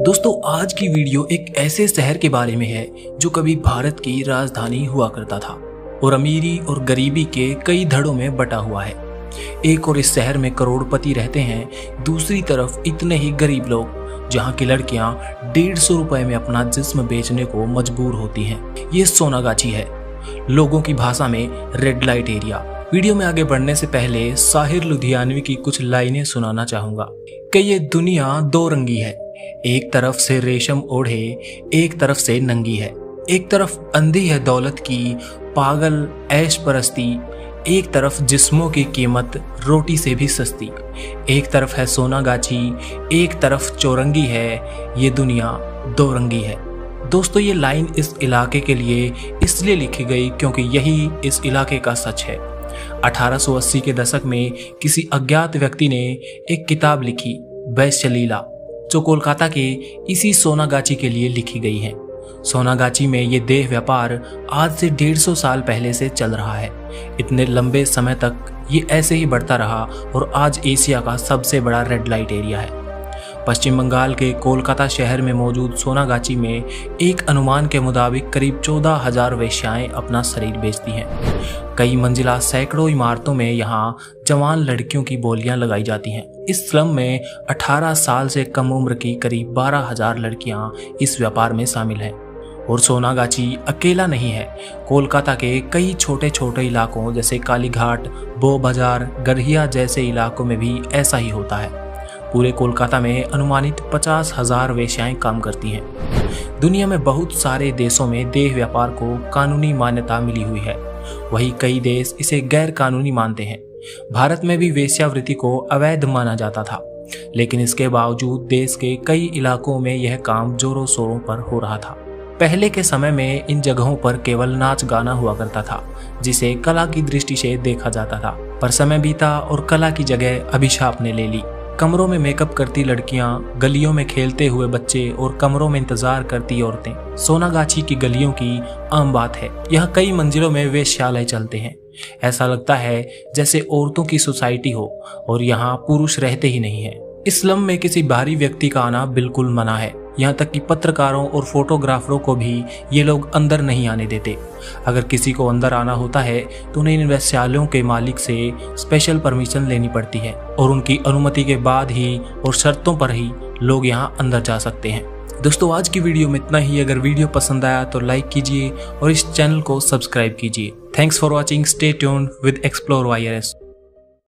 दोस्तों आज की वीडियो एक ऐसे शहर के बारे में है जो कभी भारत की राजधानी हुआ करता था और अमीरी और गरीबी के कई धड़ों में बटा हुआ है। एक और इस शहर में करोड़पति रहते हैं, दूसरी तरफ इतने ही गरीब लोग जहां की लड़कियां 150 रुपए में अपना जिस्म बेचने को मजबूर होती हैं। ये सोनागाची है, लोगों की भाषा में रेड लाइट एरिया। वीडियो में आगे बढ़ने से पहले साहिर लुधियानवी की कुछ लाइनें सुनाना चाहूंगा कि ये दुनिया दो रंगी है, एक तरफ से रेशम ओढ़े एक तरफ से नंगी है, एक तरफ अंधी है दौलत की पागल ऐश परस्ती, एक तरफ जिस्मों की कीमत रोटी से भी सस्ती, एक तरफ है सोनागाची एक तरफ चौरंगी है, ये दुनिया दो रंगी है। दोस्तों ये लाइन इस इलाके के लिए इसलिए लिखी गई क्योंकि यही इस इलाके का सच है। 1880 के दशक में किसी अज्ञात व्यक्ति ने एक किताब लिखी वैश्यलीला, जो कोलकाता के इसी सोनागाची के लिए लिखी गई है। सोनागाची में ये देह व्यापार आज से 150 साल पहले से चल रहा है। इतने लंबे समय तक ये ऐसे ही बढ़ता रहा और आज एशिया का सबसे बड़ा रेड लाइट एरिया है। पश्चिम बंगाल के कोलकाता शहर में मौजूद सोनागाची में एक अनुमान के मुताबिक करीब 14,000 वेश्याएं अपना शरीर बेचती हैं। कई मंजिला सैकड़ों इमारतों में यहाँ जवान लड़कियों की बोलियां लगाई जाती हैं। इस स्लम में 18 साल से कम उम्र की करीब 12,000 लड़कियां इस व्यापार में शामिल हैं। और सोनागाची अकेला नहीं है, कोलकाता के कई छोटे छोटे इलाकों जैसे कालीघाट, बो बाजार, गरहिया जैसे इलाकों में भी ऐसा ही होता है। पूरे कोलकाता में अनुमानित 50,000 वेश्याएं काम करती हैं। दुनिया में बहुत सारे देशों में देह व्यापार को कानूनी मान्यता मिली हुई है, वहीं कई देश इसे गैर कानूनी मानते हैं। भारत में भी वेश्यावृत्ति को अवैध माना जाता था, लेकिन इसके बावजूद देश के कई इलाकों में यह काम जोरों शोरों पर हो रहा था। पहले के समय में इन जगहों पर केवल नाच गाना हुआ करता था, जिसे कला की दृष्टि से देखा जाता था। पर समय बीता और कला की जगह अभिशाप ने ले ली। कमरों में मेकअप करती लड़कियां, गलियों में खेलते हुए बच्चे और कमरों में इंतजार करती औरतें सोनागाची की गलियों की आम बात है। यहाँ कई मंजिलों में वेश्यालय चलते हैं। ऐसा लगता है जैसे औरतों की सोसाइटी हो और यहाँ पुरुष रहते ही नहीं है। इस स्लम में किसी बाहरी व्यक्ति का आना बिल्कुल मना है, यहाँ तक कि पत्रकारों और फोटोग्राफरों को भी ये लोग अंदर नहीं आने देते। अगर किसी को अंदर आना होता है तो उन्हें इन वेश्यालयों के मालिक से स्पेशल परमिशन लेनी पड़ती है और उनकी अनुमति के बाद ही और शर्तों पर ही लोग यहाँ अंदर जा सकते हैं। दोस्तों आज की वीडियो में इतना ही। अगर वीडियो पसंद आया तो लाइक कीजिए और इस चैनल को सब्सक्राइब कीजिए। Thanks for watching. Stay tuned with explore YRS.